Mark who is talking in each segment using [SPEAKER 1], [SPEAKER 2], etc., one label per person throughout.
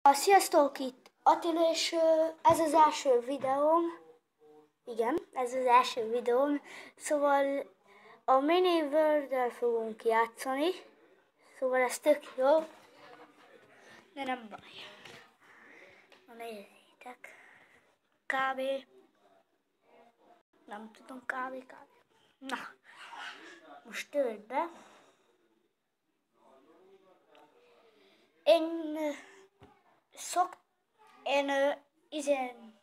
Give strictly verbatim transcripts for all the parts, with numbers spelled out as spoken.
[SPEAKER 1] Sziasztok, itt Attila, és ez az első videóm. Igen, ez az első videóm. Szóval a mini world-del fogunk játszani. Szóval ez tök jó. De nem baj. Na nézzétek. Kb. Nem tudom, kb. kb. Na. Most tölt be. Én szok... Én uh, izén...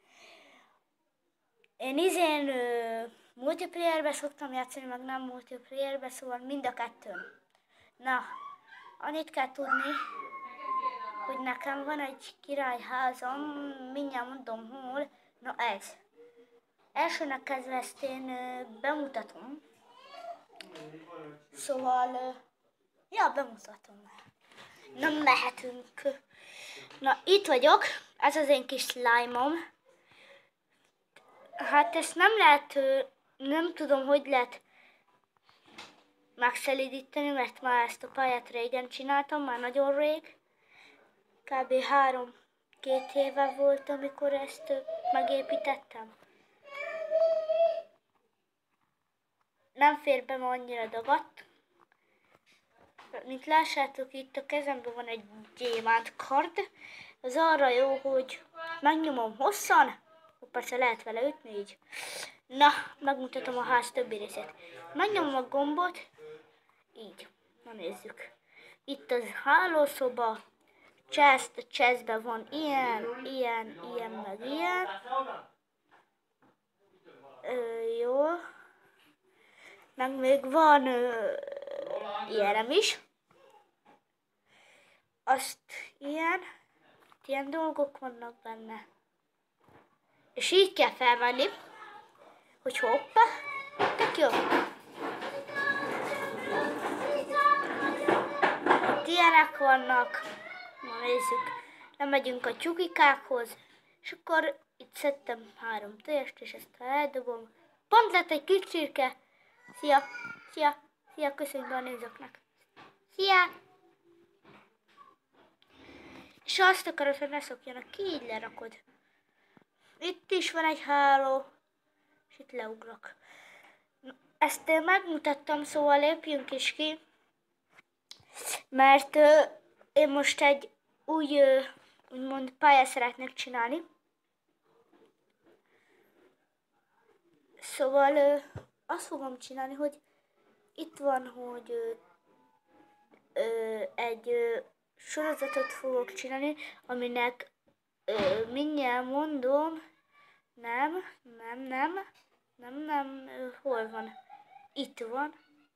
[SPEAKER 1] Én izén uh, multiplayerbe szoktam játszani, meg nem multiplayerbe, szóval mind a kettőn. Na, annyit kell tudni, hogy nekem van egy királyházam, mindjárt mondom hol, na ez. Elsőnek kezdve ezt én uh, bemutatom. Szóval, uh, ja, bemutatom. Na, mehetünk. Na, itt vagyok, ez az én kis slime-om. Hát ezt nem lehet, nem tudom, hogy lehet megszelídíteni, mert már ezt a pályát régen csináltam, már nagyon rég. Kb. három-két éve volt, amikor ezt megépítettem. Nem fér be, ma annyira dagadt. Mint lássátok, itt a kezemben van egy gyémánt kard. Az arra jó, hogy megnyomom hosszan, persze lehet vele ütni így. Na, megmutatom a ház többi részét. Megnyomom a gombot, így. Na nézzük. Itt az hálószoba, chest, a chestben van ilyen, ilyen, ilyen, meg ilyen. Ö, jó. Meg még van ö, ilyenem is. Azt ilyen, ilyen dolgok vannak benne. És így kell felvenni, hogy hoppá, tök jó. Itt ilyenek vannak, na nézzük, lemegyünk a tyukikákhoz, és akkor itt szedtem három tojast, és ezt eldobom. Pont lett egy kis csirke. Szia, szia, szia, köszönjük a nézőknek. Szia! És azt akarod, hogy ne szokjanak ki, így lerakod. Itt is van egy háló, és itt leugrok. Ezt én megmutattam, szóval lépjünk is ki, mert uh, én most egy új, uh, úgymond pályát szeretnék csinálni. Szóval uh, azt fogom csinálni, hogy itt van, hogy uh, uh, egy uh, sorozatot fogok csinálni, aminek uh, mindjárt mondom, nem, nem, nem, nem, nem, uh, hol van? Itt van.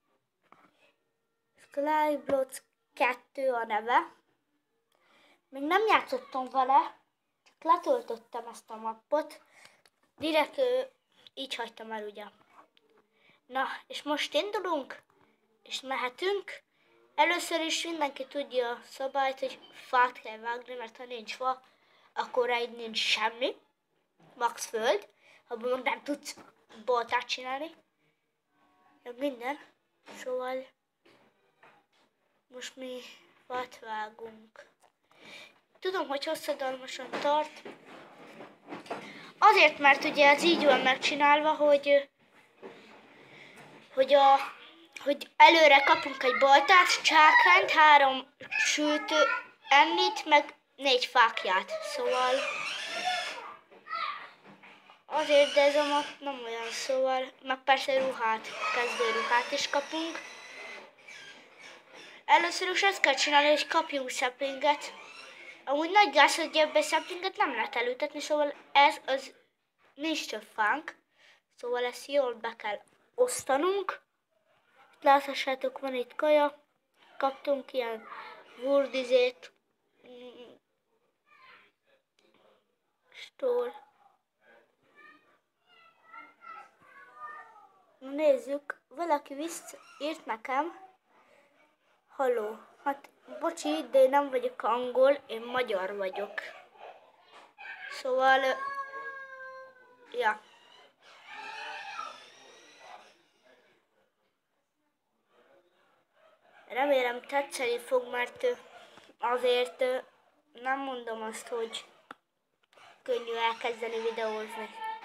[SPEAKER 1] Skyblock kettő a neve. Még nem játszottam vele, csak letöltöttem ezt a mappot. Direkt uh, így hagytam el, ugye. Na, és most indulunk, és mehetünk. Először is mindenki tudja a szabályt, hogy fát kell vágni, mert ha nincs fa, akkor egy nincs semmi. Max föld, abban nem tudsz boltát csinálni. Meg minden. Szóval most mi fát vágunk. Tudom, hogy hosszadalmasan tart. Azért, mert ugye ez így van megcsinálva, hogy hogy, a, hogy előre kapunk egy boltát, csákányt, három sült ennit, meg négy fákját. Szóval azért, de ez a map nem olyan, szóval, meg persze ruhát, kezdő ruhát is kapunk. Először is ezt kell csinálni, hogy kapjunk szeplinget. Amúgy nagy gáz, hogy ebbe szeplinget nem lehet elültetni, szóval ez az nincs több fánk. Szóval ezt jól be kell osztanunk. Láthassátok, van itt kaja. Kaptunk ilyen wurdizét. Store. Nézzük, valaki vissza írt nekem. Halló, hát bocsi, de én nem vagyok angol, én magyar vagyok. Szóval, ja. Remélem tetszeni fog, mert azért nem mondom azt, hogy könnyű elkezdeni videózni.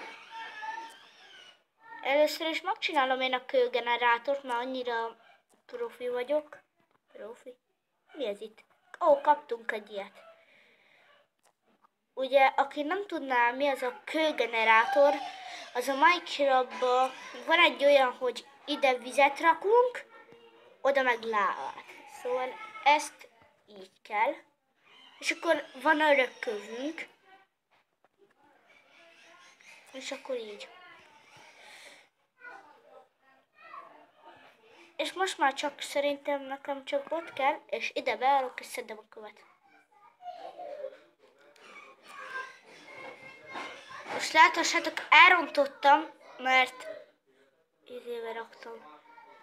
[SPEAKER 1] Először is megcsinálom én a kőgenerátort, mert annyira profi vagyok. Profi? Mi ez itt? Ó, kaptunk egy ilyet. Ugye, aki nem tudná, mi az a kőgenerátor, az a Minecraftban van egy olyan, hogy ide vizet rakunk, oda meg lávát. Szóval ezt így kell. És akkor van örök kövünk. És akkor így. És most már csak szerintem nekem csak bot kell, és ide beállok és szedem a követ. Most láthassátok, elrontottam, mert izébe raktam.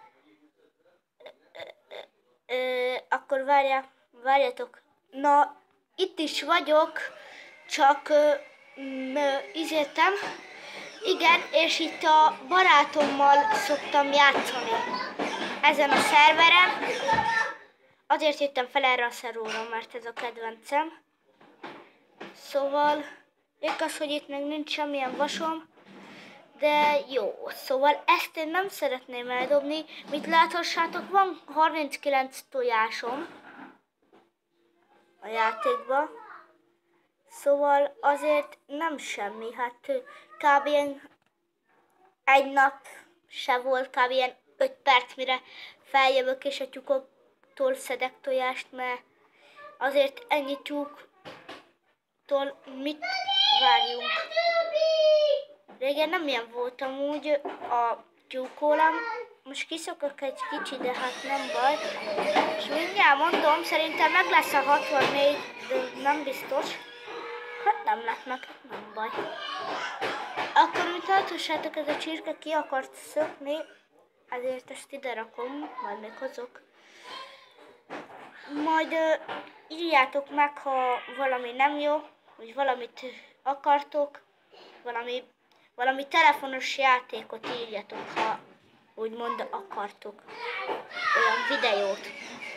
[SPEAKER 1] Ö, ö, akkor várjál, várjatok. Na, itt is vagyok, csak ö, ö, izéltem. Igen, és itt a barátommal szoktam játszani. Ezen a szerveren. Azért jöttem fel erre a szeróra, mert ez a kedvencem. Szóval, igaz, hogy itt még nincs semmilyen vasom. De jó, szóval ezt én nem szeretném eldobni. Mint láthassátok, van harminckilenc tojásom a játékban. Szóval azért nem semmi. Hát kb. Egy nap se volt, kb. Ilyen öt perc, mire feljövök és a tyúkoktól szedek tojást, mert azért ennyi tyúktól mit várjunk. Régen nem ilyen voltam úgy a tyúkólam, most kiszokok egy kicsi, de hát nem baj. És mindjárt mondom, szerintem meg lesz a hatvannégy, de nem biztos. Hát nem lett meg, hát nem baj. Akkor, mint látossátok, ez a csirke ki akart szökni, ezért ezt ide rakom, majd még hozok. Majd uh, írjátok meg, ha valami nem jó, vagy valamit akartok, valami, valami telefonos játékot írjatok, ha úgymond akartok olyan videót.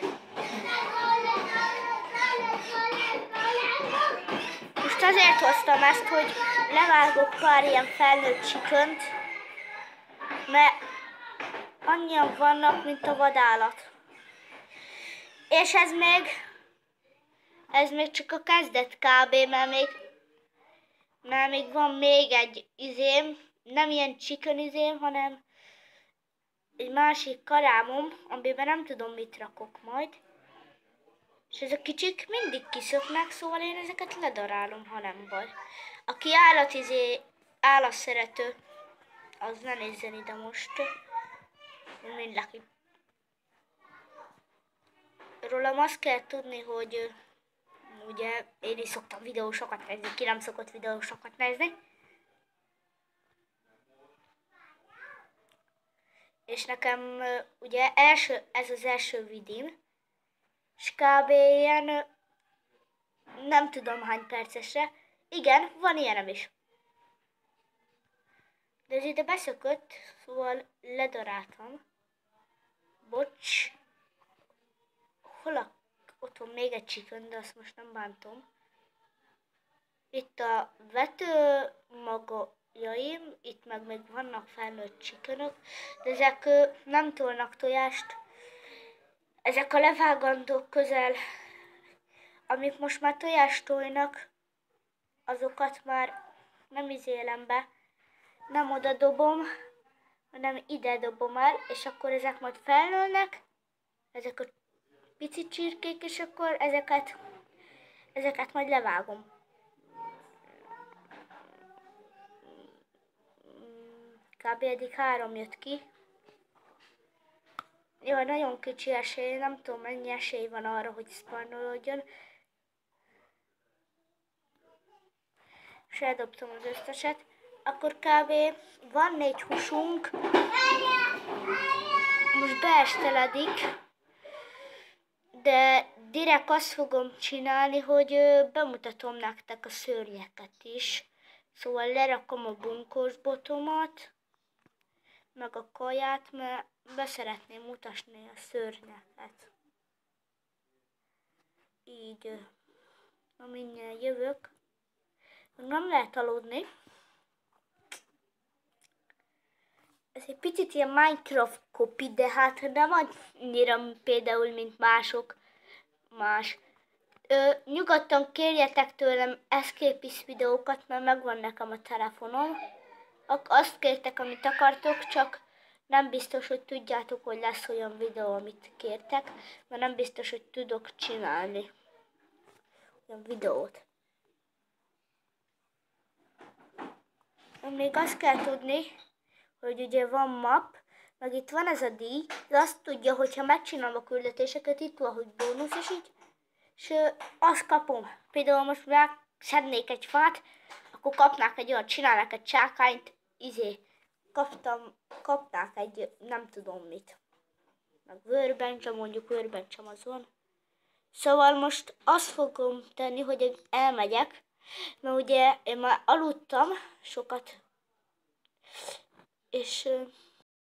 [SPEAKER 1] Most azért hoztam ezt, hogy levágok pár ilyen felnőtt csikönt, mert annyian vannak, mint a vadállat. És ez még, ez még csak a kezdet kb, mert még, mert még van még egy izém, nem ilyen chicken izém, hanem egy másik karámom, amiben nem tudom mit rakok majd. És ezek kicsik mindig kiszöknek, szóval én ezeket ledarálom, ha nem baj. Aki állatizé, állatszerető, az ne nézzen ide most. Én mind laki. Rólam azt kell tudni, hogy ugye én is szoktam videósokat nézni, ki nem szokott videósokat nézni. És nekem ugye első, ez az első vidím, és kb. Ilyen nem tudom hány percesre. Igen, van ilyenem is. De ez ide beszökött, szóval ledaráltam. Bocs. Hol a... Ott van még egy chicken, de azt most nem bántom. Itt a vető magjaim, itt meg még vannak felnőtt chickenök, de ezek nem tolnak tojást. Ezek a levágandók közel, amik most már tojást tolnak, azokat már nem izélem be, nem oda dobom, hanem ide dobom el, és akkor ezek majd felnőnek, ezek a pici csirkék, és akkor ezeket, ezeket majd levágom. Kb. Eddig három jött ki. Jó, nagyon kicsi esély, nem tudom mennyi esély van arra, hogy spawnolódjon. És eldobtam az összeset. Akkor kb. Van négy húsunk. Most beesteledik. De direkt azt fogom csinálni, hogy bemutatom nektek a szörnyeket is. Szóval lerakom a bunkós botomat, meg a kaját, mert beszeretném mutatni a szörnyeket. Így. Na mindjárt jövök. Nem lehet aludni. Ez egy picit ilyen Minecraft kopi, de hát nem annyira például, mint mások. Más. Ö, nyugodtan kérjetek tőlem escape videókat, mert megvan nekem a telefonom. Azt kértek, amit akartok, csak nem biztos, hogy tudjátok, hogy lesz olyan videó, amit kértek, mert nem biztos, hogy tudok csinálni olyan videót. Még azt kell tudni, hogy ugye van map, meg itt van ez a díj, de azt tudja, hogyha megcsinálom a küldetéseket, itt van, hogy bónusz, és így, és azt kapom. Például most megszednék egy fát, akkor kapnák egy olyan, csinálnak egy csákányt, izé, kaptam, kapnák egy, nem tudom mit. Meg workbench, mondjuk workbench az van. Szóval most azt fogom tenni, hogy elmegyek, mert ugye én már aludtam sokat, és